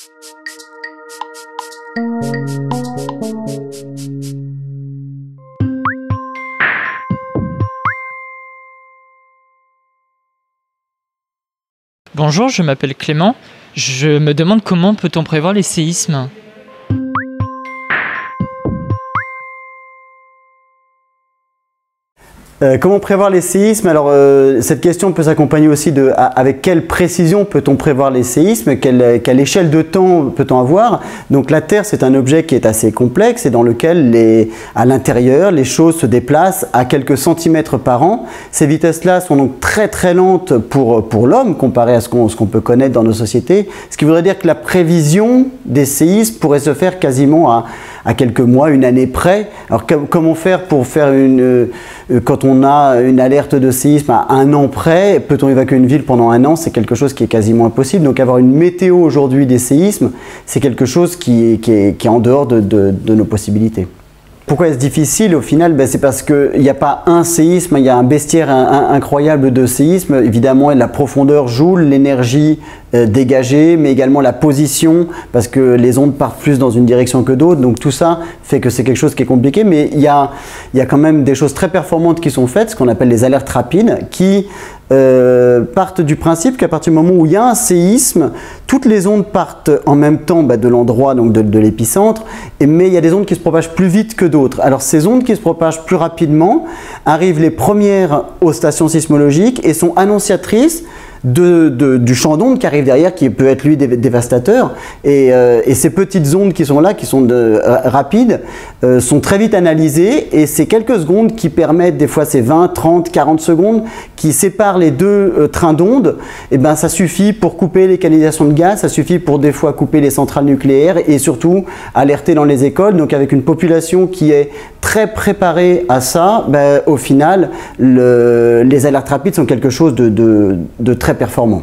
Bonjour, je m'appelle Clément. Je me demande comment peut-on prévoir les séismes? Comment prévoir les séismes? Alors cette question peut s'accompagner aussi de avec quelle précision peut-on prévoir les séismes, quelle échelle de temps peut-on avoir. Donc la Terre, c'est un objet qui est assez complexe et dans lequel à l'intérieur les choses se déplacent à quelques centimètres par an. Ces vitesses-là sont donc très très lentes pour l'homme comparé à ce qu'on peut connaître dans nos sociétés, ce qui voudrait dire que la prévision des séismes pourrait se faire quasiment à quelques mois, une année près. Alors comment faire pour faire quand on a une alerte de séisme à un an près, peut-on évacuer une ville pendant un an? C'est quelque chose qui est quasiment impossible. Donc avoir une météo aujourd'hui des séismes, c'est quelque chose qui est en dehors de nos possibilités. Pourquoi est-ce difficile au final? C'est parce qu'il n'y a pas un séisme, il y a un bestiaire incroyable de séismes. Évidemment, la profondeur joue, l'énergie dégagée, mais également la position, parce que les ondes partent plus dans une direction que d'autres. Donc tout ça fait que c'est quelque chose qui est compliqué, mais il y a quand même des choses très performantes qui sont faites, ce qu'on appelle les alertes rapides, qui partent du principe qu'à partir du moment où il y a un séisme, toutes les ondes partent en même temps de l'endroit, donc de l'épicentre, mais il y a des ondes qui se propagent plus vite que d'autres. Alors ces ondes qui se propagent plus rapidement arrivent les premières aux stations sismologiques et sont annonciatrices du champ d'ondes qui arrive derrière, qui peut être lui dévastateur, et ces petites ondes qui sont là, qui sont rapides, sont très vite analysées, et ces quelques secondes qui permettent, des fois c'est 20, 30, 40 secondes, qui séparent les deux trains d'ondes, et ça suffit pour couper les canalisations de gaz, ça suffit pour des fois couper les centrales nucléaires, et surtout alerter dans les écoles. Donc avec une population qui est très préparée à ça, au final les alertes rapides sont quelque chose de très performant.